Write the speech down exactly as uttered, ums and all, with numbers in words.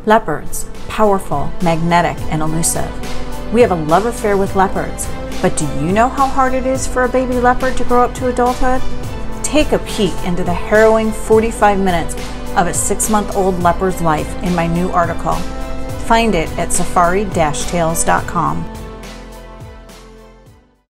Leopards, powerful, magnetic, and elusive. We have a love affair with leopards, but do you know how hard it is for a baby leopard to grow up to adulthood? Take a peek into the harrowing forty-five minutes of a six-month-old leopard's life in my new article. Find it at safari dash tales dot com.